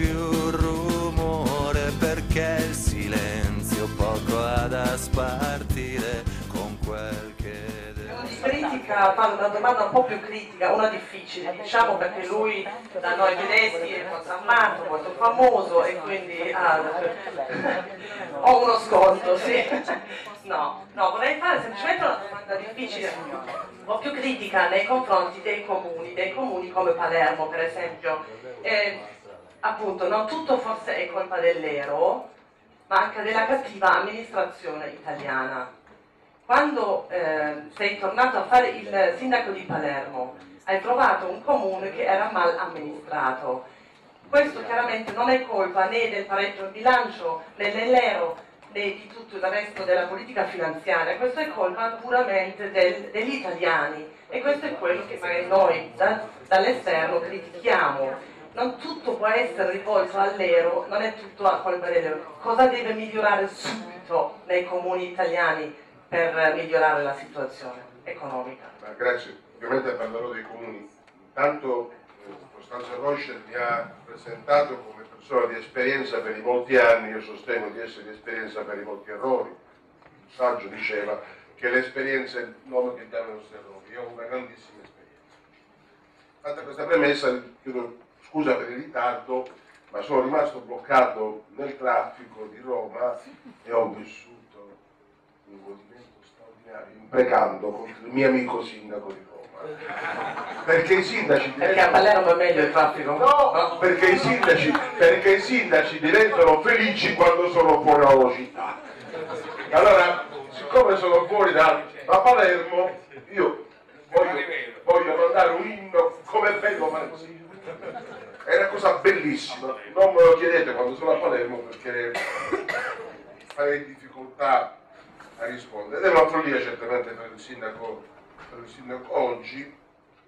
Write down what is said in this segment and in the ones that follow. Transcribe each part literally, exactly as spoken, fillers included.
più rumore, perché il silenzio poco ha da spartire con quel che deve. Critica, fa una domanda un po' più critica, una difficile, diciamo, perché lui da noi tedeschi è molto amato, molto famoso e quindi ah, ho uno sconto, sì. No, no, vorrei fare semplicemente una domanda difficile, un po' più critica nei confronti dei comuni, dei comuni come Palermo per esempio. Eh, appunto, non tutto forse è colpa dell'Ero, ma anche della cattiva amministrazione italiana. Quando eh, sei tornato a fare il sindaco di Palermo, hai trovato un comune che era mal amministrato. Questo chiaramente non è colpa né del pareggio in bilancio, né dell'Ero, né di tutto il resto della politica finanziaria, questo è colpa puramente del, degli italiani e questo è quello che magari noi da, dall'esterno critichiamo. Non tutto può essere rivolto all'Ero, non è tutto a colpa dell'Ero. Cosa deve migliorare subito nei comuni italiani per migliorare la situazione economica? Ma grazie, ovviamente parlerò dei comuni. Intanto eh, Costanza Roscher mi ha presentato come persona di esperienza per i molti anni, io sostengo di essere di esperienza per i molti errori. Il saggio diceva che l'esperienza è il nome che diamo ai nostri errori, io ho una grandissima esperienza. Fatta questa premessa, chiedo scusa per il ritardo, ma sono rimasto bloccato nel traffico di Roma e ho vissuto un godimento straordinario, imprecando contro il mio amico sindaco di Roma. Perché i sindaci diventano... Perché a Palermo è meglio il traffico? No, no, perché i sindaci, perché i sindaci diventano felici quando sono fuori dalla città. Allora, siccome sono fuori da, da Palermo, io voglio, voglio mandare un inno come bello Palermo. È una cosa bellissima, non me lo chiedete quando sono a Palermo perché farei difficoltà a rispondere. Ed è una follia certamente per il sindaco, per il sindaco oggi,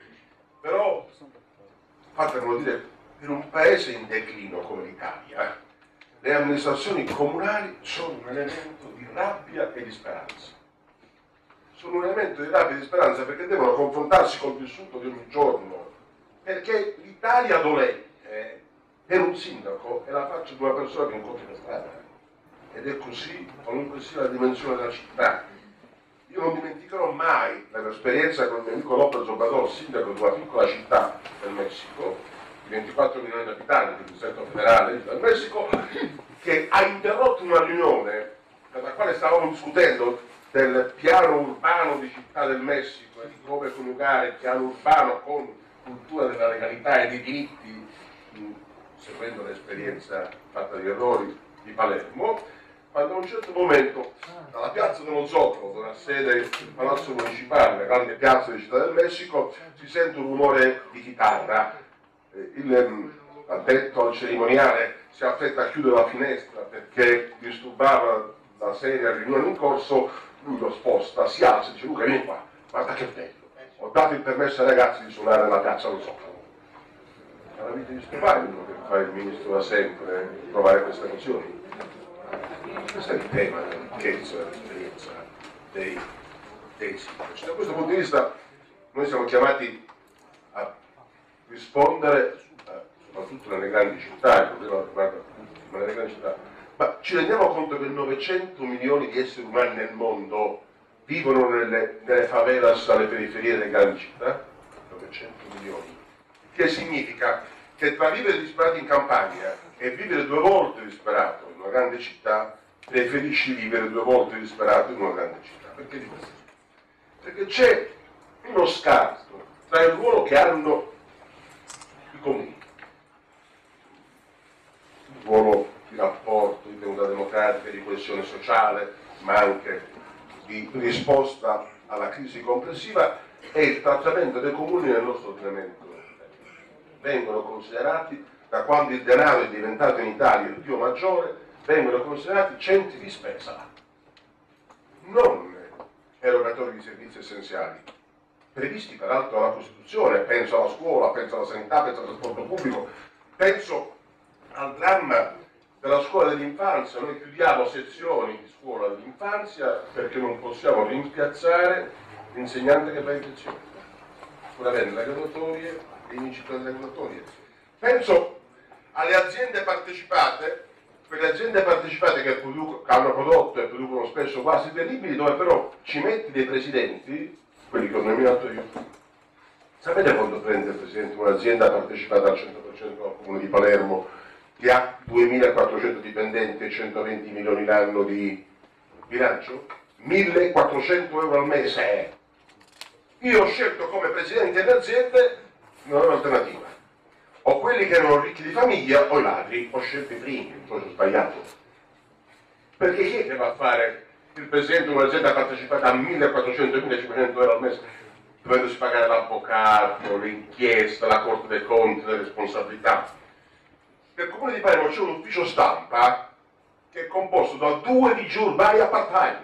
però fatemelo dire, in un paese in declino come l'Italia, le amministrazioni comunali sono un elemento di rabbia e di speranza. Sono un elemento di rabbia e di speranza perché devono confrontarsi col vissuto di ogni giorno, perché l'Italia dolente per un sindaco è la faccia di una persona che incontri per strada. Ed è così, qualunque sia la dimensione della città. Io non dimenticherò mai la mia esperienza con il mio amico López Obrador, sindaco di una piccola città del Messico, di ventiquattro milioni di abitanti, del distretto federale del Messico, che ha interrotto una riunione per la quale stavamo discutendo del piano urbano di Città del Messico e di come coniugare il piano urbano con cultura della legalità e dei diritti, seguendo l'esperienza fatta di errori di Palermo, quando a un certo momento dalla piazza dello Zocalo, dove ha sede il palazzo municipale, la grande piazza di Città del Messico, si sente un rumore di chitarra. Il addetto al cerimoniale si affretta a chiudere la finestra perché disturbava la seria riunione in corso, lui lo sposta, si alza e dice: Luca, vieni qua, guarda che bello, ho dato il permesso ai ragazzi di suonare nella piazza dello Zocalo. La vita di stupare quello che fa il ministro da sempre, trovare queste emozioni. Questo è il tema della ricchezza, dell'esperienza dei, dei sindaci. Da questo punto di vista noi siamo chiamati a rispondere, soprattutto nelle grandi città, il problema riguarda tutti, ma nelle grandi città, ma ci rendiamo conto che novecento milioni di esseri umani nel mondo vivono nelle, nelle favelas alle periferie delle grandi città? novecento milioni. Che significa che tra vivere disperati in campagna e vivere due volte disperato in una grande città, preferisci vivere due volte disperato in una grande città. Perché di questo? Perché c'è uno scarto tra il ruolo che hanno i comuni, il ruolo di rapporto, di tenuta democratica, di coesione sociale, ma anche di risposta alla crisi complessiva, e il trattamento dei comuni nel nostro ordinamento. Vengono considerati, da quando il denaro è diventato in Italia il più maggiore, vengono considerati centri di spesa, non erogatori di servizi essenziali, previsti peraltro dalla Costituzione. Penso alla scuola, penso alla sanità, penso al trasporto pubblico, penso al dramma della scuola dell'infanzia. Noi chiudiamo sezioni di scuola dell'infanzia perché non possiamo rimpiazzare l'insegnante che fa infezione, pur avendo le graduatorie e i vincitori delle graduatorie. Penso alle aziende partecipate, quelle aziende partecipate che, produco, che hanno prodotto e producono spesso quasi terribili, dove però ci metti dei presidenti, quelli che ho nominato io. Sapete quanto prende il presidente un'azienda partecipata al cento per cento al comune di Palermo, che ha duemilaquattrocento dipendenti e centoventi milioni l'anno di bilancio? millequattrocento euro al mese. Io ho scelto come presidente delle aziende, non ho un'alternativa. O quelli che erano ricchi di famiglia o i ladri. Ho scelto i primi, poi ho sbagliato. Perché chi è che va a fare il presidente di un'azienda partecipata a millequattrocento millecinquecento euro al mese, dovendosi pagare l'avvocato, l'inchiesta, la Corte dei Conti, le responsabilità? Nel comune di Palermo c'è un ufficio stampa che è composto da due digiurbani a part-time,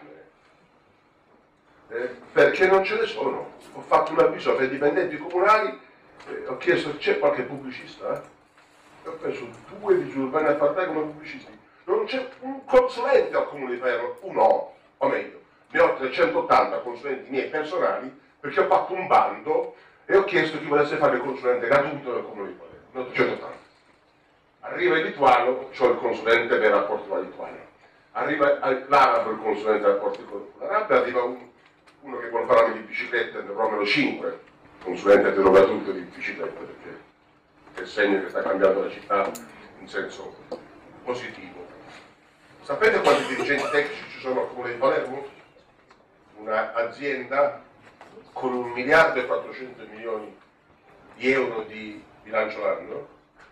eh, perché non ce ne sono. Ho fatto un avviso ai dipendenti comunali, eh, ho chiesto c'è qualche pubblicista, eh? E ho preso due digiurbani a part-time come pubblicisti. Non c'è un consulente al comune di Palermo, uno, o meglio, ne ho trecentottanta consulenti miei personali, perché ho fatto un bando e ho chiesto chi volesse fare il consulente gratuito del comune di Palermo, ne ho trecentottanta. Arriva il lituano, c'ho il consulente per i rapporti con la Lituania. Arriva l'arabo, il consulente per i rapporti con l'Arabia, arriva un, uno che vuole parlare di biciclette, ne promeno cinque, consulente per gratuito di biciclette, perché è il segno che sta cambiando la città in senso positivo. Sapete quanti dirigenti tecnici ci sono al comune di Palermo? Un'azienda con un miliardo e quattrocento milioni di euro di bilancio l'anno,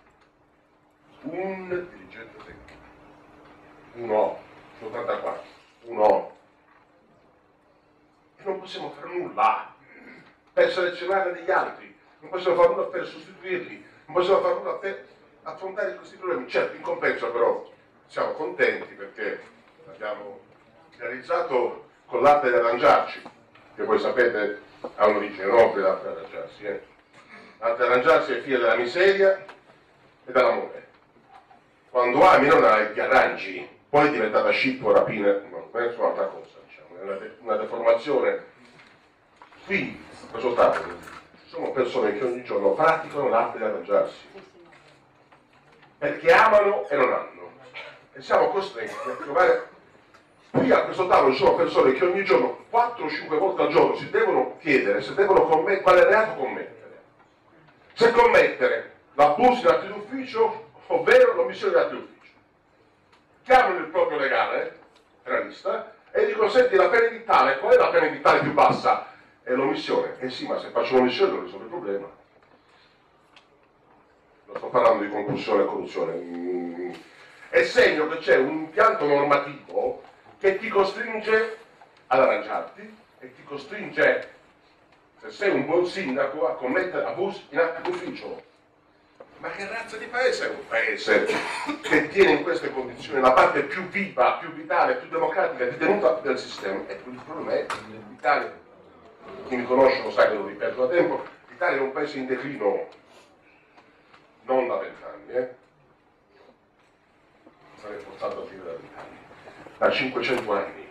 un dirigente tecnico, uno, ottantaquattro, uno, e non possiamo fare nulla per selezionare degli altri, non possiamo fare nulla per sostituirli, non possiamo fare nulla per affrontare questi problemi. Certo, in compenso però siamo contenti perché abbiamo realizzato con l'arte di arrangiarci, che voi sapete ha un'origine nobile l'arte di arrangiarsi, eh? L'arte di arrangiarsi è figlia della miseria e dell'amore. Quando ami non hai, ti arrangi, poi è diventata scippo, rapina, no, è un'altra cosa, diciamo, è una, de una deformazione. Quindi, risultato, sono persone che ogni giorno praticano l'arte di arrangiarsi, perché amano e non hanno. E siamo costretti a trovare, qui a questo tavolo ci sono persone che ogni giorno, quattro o cinque volte al giorno, si devono chiedere se devono commettere, quale reato commettere. Se commettere l'abuso in atti d'ufficio, ovvero l'omissione di atti d'ufficio. Chiamano il proprio legale, penalista, e dicono: senti, la pena edittale, qual è la pena edittale più bassa? È l'omissione. Eh sì, ma se faccio l'omissione non risolve il problema. Non sto parlando di concussione e corruzione. Mm. È segno che c'è un impianto normativo che ti costringe ad arrangiarti e ti costringe, se sei un buon sindaco, a commettere abusi in atti d'ufficio. Ma che razza di paese è un paese che tiene in queste condizioni la parte più viva, più vitale, più democratica di tenuta del sistema? E il problema è che l'Italia, chi mi conosce lo sa che lo ripeto da tempo, l'Italia è un paese in declino non da vent'anni, eh? Sarei forzato a dire da vent'anni, da cinquecento anni.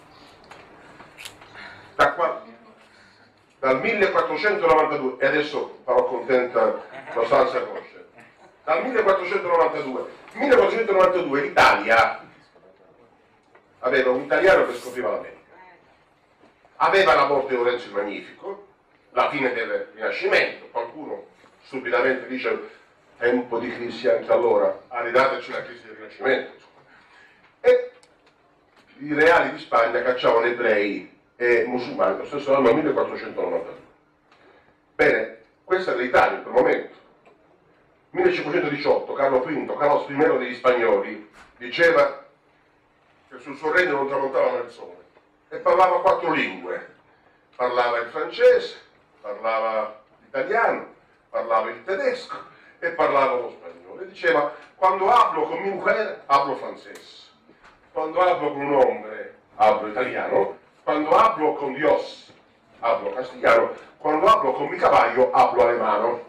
Da qua, dal millequattrocentonovantadue, e adesso farò contenta Costanza Conosce, dal millequattrocentonovantadue, millequattrocentonovantadue l'Italia aveva un italiano che scopriva l'America, aveva la morte di Lorenzo il Magnifico, la fine del Rinascimento, qualcuno stupidamente dice tempo di crisi anche allora, arrivateci la crisi del Rinascimento, insomma. E i reali di Spagna cacciavano ebrei e musulmani lo stesso anno millequattrocentonovantadue. Bene, questa è l'Italia in quel momento. millecinquecentodiciotto Carlo V, Carlos I degli spagnoli, diceva che sul suo regno non tramontava mai il sole e parlava quattro lingue. Parlava il francese, parlava l'italiano, parlava il tedesco e parlava lo spagnolo. E diceva: quando hablo con mi mujer, hablo francés. Quando hablo con un hombre, hablo italiano. Quando hablo con Dios, hablo castigliano. Quando hablo con mi cavallo, hablo alemano.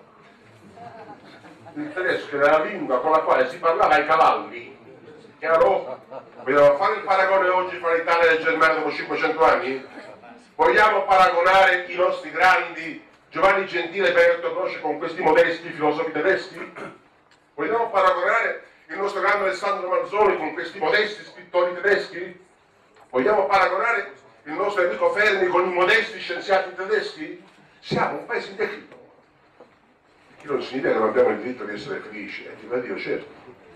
Il tedesco era la lingua con la quale si parlava ai cavalli. Chiaro? Vogliamo fare il paragone oggi fra l'Italia e il Germania dopo cinquecento anni? Vogliamo paragonare i nostri grandi Giovanni Gentile e Benedetto Croce con questi modesti filosofi tedeschi? Vogliamo paragonare il nostro grande Alessandro Manzoni con questi modesti scrittori tedeschi? Vogliamo paragonare il nostro Enrico Fermi con i modesti scienziati tedeschi? Siamo un paese in declino. Chi non significa che non abbiamo il diritto di essere felici, e ti va Dio, certo.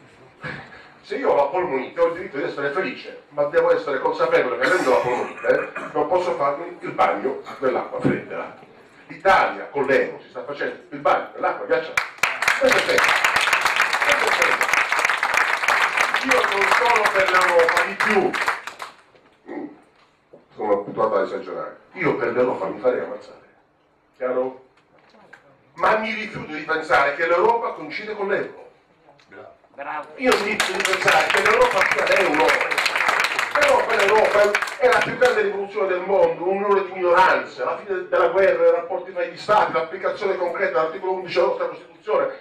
Se io ho la polmonite ho il diritto di essere felice, ma devo essere consapevole che avendo la polmonite non posso farmi il bagno nell'acqua fredda. L'Italia con l'euro si sta facendo il bagno nell'acqua ghiacciata. Questo è serio. Questo è serio. Io non sono per l'Europa, di più. Sono abituato ad esagerare. Io per l'Europa mi farei ammazzare. Chiaro? Ma mi rifiuto di pensare che l'Europa coincide con l'euro. Bravo. Io mi rifiuto di pensare che l'Europa sia l'euro. L'Europa, l'Europa è la più grande rivoluzione del mondo, un'unione di minoranze, la fine della guerra, i rapporti tra gli stati, l'applicazione concreta dell'articolo undici della nostra Costituzione.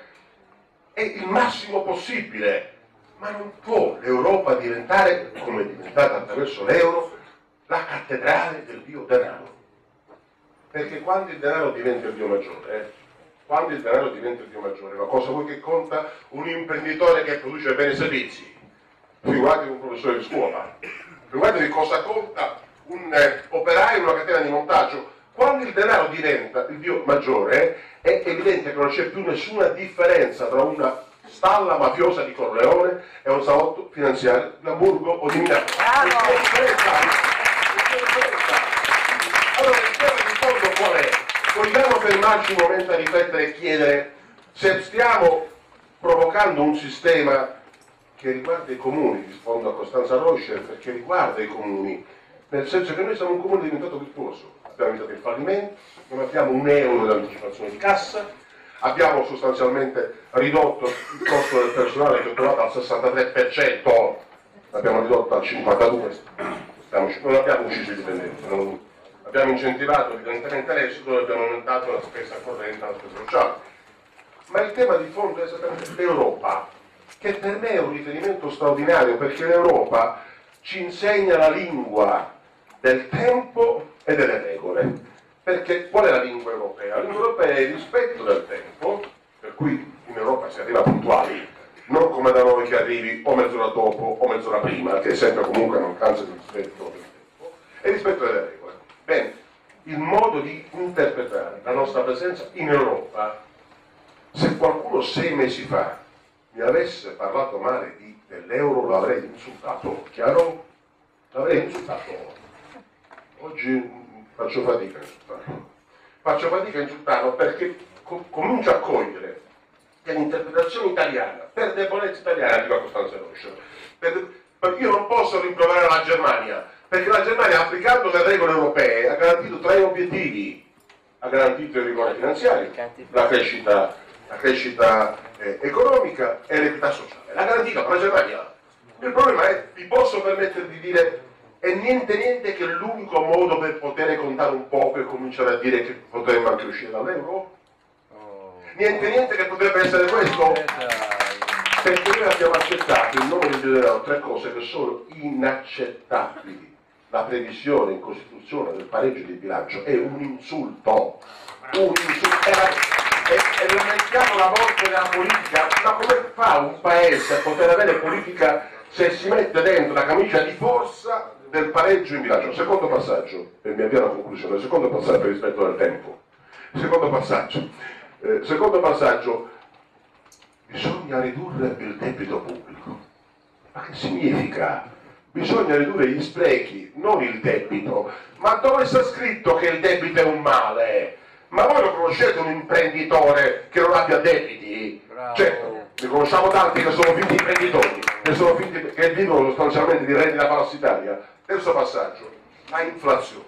È il massimo possibile. Ma non può l'Europa diventare, come è diventata attraverso l'euro, la cattedrale del dio denaro. Perché quando il denaro diventa il dio maggiore, eh, quando il denaro diventa il dio maggiore, ma cosa vuoi che conta un imprenditore che produce beni e servizi? Figurati un professore di scuola, figurati cosa conta un eh, operaio in una catena di montaggio. Quando il denaro diventa il dio maggiore, è evidente che non c'è più nessuna differenza tra una stalla mafiosa di Corleone e un salotto finanziario di Hamburgo o di Milano. C'è differenza. C'è differenza. Allora il tema di fondo qual è? Vogliamo fermarci un momento a riflettere e chiedere se stiamo provocando un sistema che riguarda i comuni, rispondo a Costanza Rocher, perché riguarda i comuni, nel senso che noi siamo un comune diventato virtuoso, abbiamo evitato il fallimento, non abbiamo un euro di anticipazione di cassa, abbiamo sostanzialmente ridotto il costo del personale che è trovato al sessantatré per cento, l'abbiamo ridotto al cinquantadue per cento, non abbiamo ucciso i dipendenti, non, abbiamo incentivato evidentemente l'esito e abbiamo aumentato la spesa corrente e la spesa sociale. Ma il tema di fondo è esattamente l'Europa, che per me è un riferimento straordinario, perché l'Europa ci insegna la lingua del tempo e delle regole. Perché qual è la lingua europea? La lingua europea è il rispetto del tempo, per cui in Europa si arriva puntuali, non come da noi che arrivi o mezz'ora dopo o mezz'ora prima, che è sempre comunque mancanza di rispetto del tempo, e il rispetto delle regole. Bene, il modo di interpretare la nostra presenza in Europa, se qualcuno sei mesi fa mi avesse parlato male di, dell'euro, l'avrei insultato, chiaro? L'avrei insultato. Oggi faccio fatica a insultarlo. Faccio fatica a insultarlo perché co comincio a cogliere che l'interpretazione italiana, per debolezza italiana, dico a Costanza Rocher, per, perché io non posso rimproverare la Germania, perché la Germania, applicando le regole europee, ha garantito tre obiettivi. Ha garantito il rigore finanziario, la crescita, la crescita eh, economica e l'equità sociale. L'ha garantita la Germania. Il problema è, vi posso permettere di dire, è niente niente che l'unico modo per poter contare un poco e cominciare a dire che potremmo anche uscire dall'euro? Niente niente che potrebbe essere questo? Perché noi abbiamo accettato in nome di Dio tre cose che sono inaccettabili. La previsione in Costituzione del pareggio di bilancio è un insulto, un insulto, e, e lamentiamo la morte della politica, ma come fa un paese a poter avere politica se si mette dentro la camicia di forza del pareggio in bilancio? Secondo passaggio, e mi avvio alla conclusione, il secondo passaggio rispetto al tempo, secondo passaggio, eh, secondo passaggio, bisogna ridurre il debito pubblico. Ma che significa? Bisogna ridurre gli sprechi, non il debito. Ma dove sta scritto che il debito è un male? Ma voi lo conoscete un imprenditore che non abbia debiti? Bravo. Certo, ne conosciamo tanti che sono finti imprenditori, che, sono finti, che vivono sostanzialmente di rendita parassitaria. Terzo passaggio, la inflazione.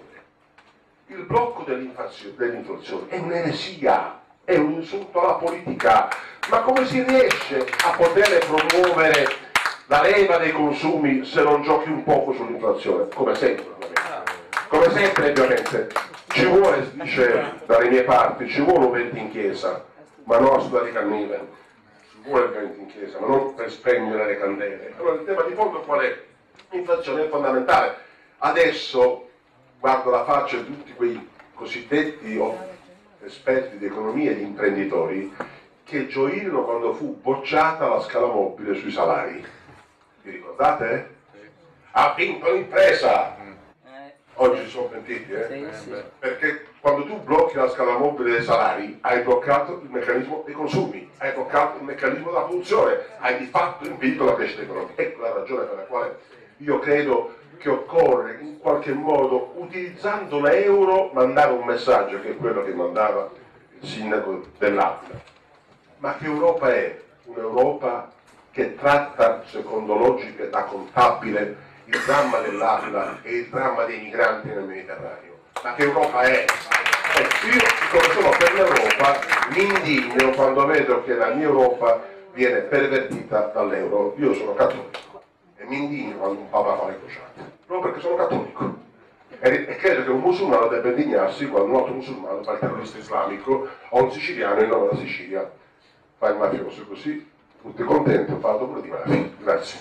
Il blocco dell'inflazione è un'eresia, è un insulto alla politica. Ma come si riesce a poter promuovere la leva dei consumi se non giochi un poco sull'inflazione? Come sempre, ovviamente. Come sempre, ovviamente. Ci vuole, dice dalle mie parti, ci vuole un vento in chiesa, ma non a studiare i cannibali. Ci vuole il vento in chiesa, ma non per spegnere le candele. Allora il tema di fondo qual è? L'inflazione è fondamentale. Adesso guardo la faccia di tutti quei cosiddetti oh, esperti di economia e di imprenditori che gioirono quando fu bocciata la scala mobile sui salari. Vi ricordate? Ha vinto l'impresa! Oggi si sono pentiti, eh? Sì, sì. Perché quando tu blocchi la scala mobile dei salari hai bloccato il meccanismo dei consumi, hai bloccato il meccanismo della produzione, hai di fatto impedito la crescita economica. Ecco la ragione per la quale io credo che occorre in qualche modo, utilizzando l'euro, mandare un messaggio che è quello che mandava il sindaco dell'Aquila. Ma che Europa è? Un'Europa che tratta secondo logiche da contabile il dramma dell'Aquila e il dramma dei migranti nel Mediterraneo. Ma che Europa è? Eh, io, come sono per l'Europa, mi indigno quando vedo che la mia Europa viene pervertita dall'euro. Io sono cattolico e mi indigno quando un Papa fa le crociate, proprio perché sono cattolico. E, e credo che un musulmano debba indignarsi quando un altro musulmano fa il terrorista islamico o un siciliano in nome della Sicilia fa il mafioso, così tutti contenti, ho fatto pure di mafia. Grazie.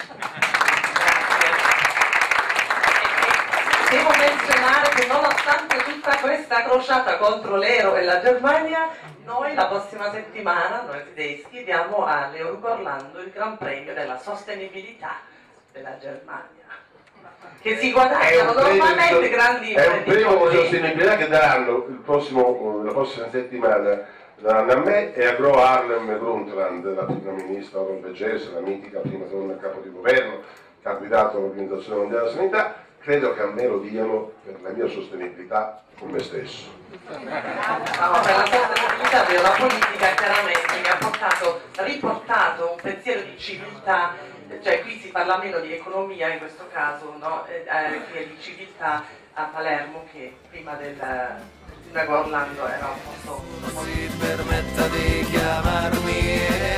Devo menzionare che nonostante tutta questa crociata contro l'euro e la Germania, noi la prossima settimana, noi tedeschi, diamo all'Europa Orlando il Gran Premio della sostenibilità della Germania, che si guadagnano normalmente grandi è un premio di imprenditori. sostenibilità che daranno il prossimo, la prossima settimana daranno a me e a Gro Harlem Brundtland, la prima ministra norvegese, la mitica prima donna capo di governo che ha guidato l'Organizzazione Mondiale della Sanità. Credo che a me lo diano per la mia sostenibilità con me stesso. No, per la sostenibilità della politica chiaramente che ha portato, riportato un pensiero di civiltà, cioè qui si parla meno di economia in questo caso, no? eh, che di civiltà a Palermo, che prima del sindaco Orlando era un posto... Si permetta di chiamarmi